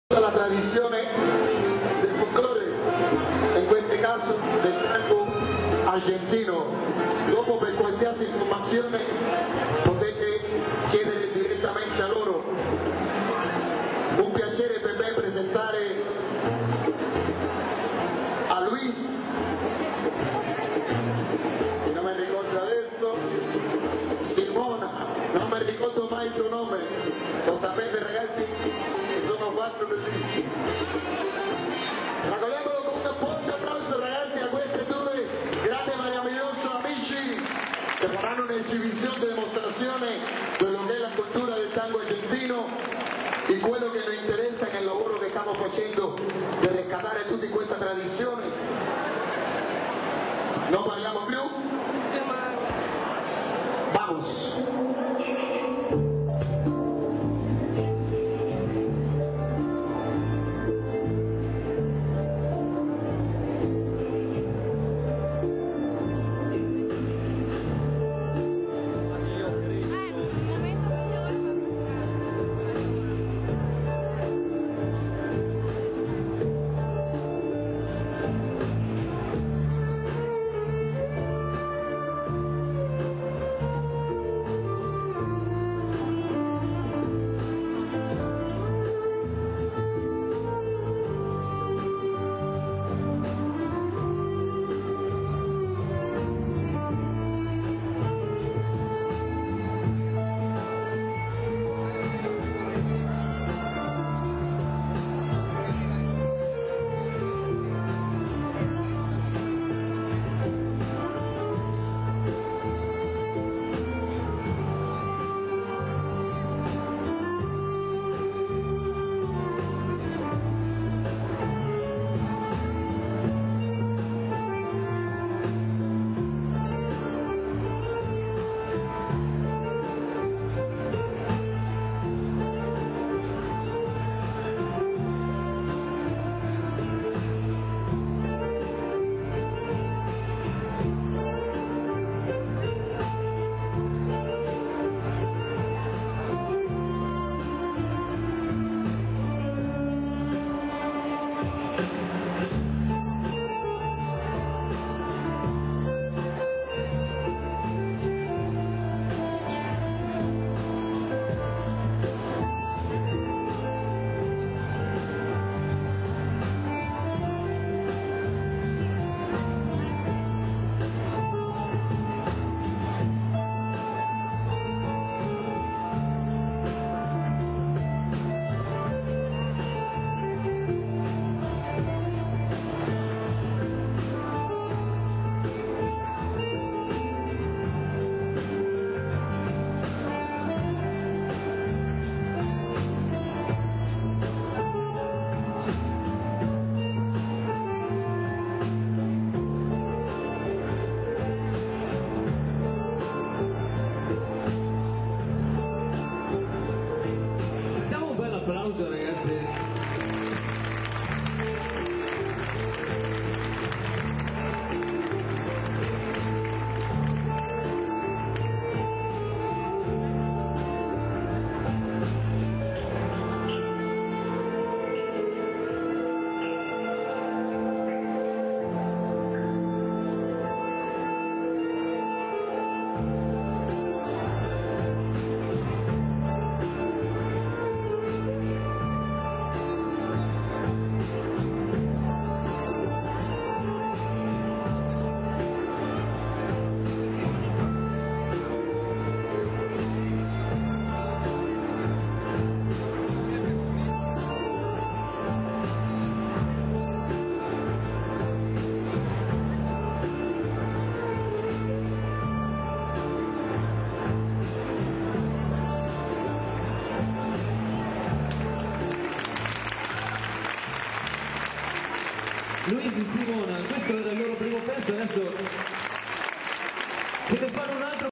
La tradizione del folklore, in questo caso del tango argentino. Dopo, per qualsiasi informazione potete chiedere direttamente a loro. Un piacere per me presentare a Luis, non mi ricordo adesso, Simona, non mi ricordo mai il tuo nome, lo sapete ragazzi? Sono fatto così. Raccogliamolo con un forte applauso ragazzi a questi due grandi e meravigliosi amici che faranno un'esibizione di dimostrazione di quello che è la cultura del tango argentino e quello che nos interessa nel lavoro che stiamo facendo di rescatare tutta questa tradizione. Non parliamo più? Vamos! Applauso ragazzi. Luis e Simona, questo era il loro primo pezzo, adesso se ne fanno un altro.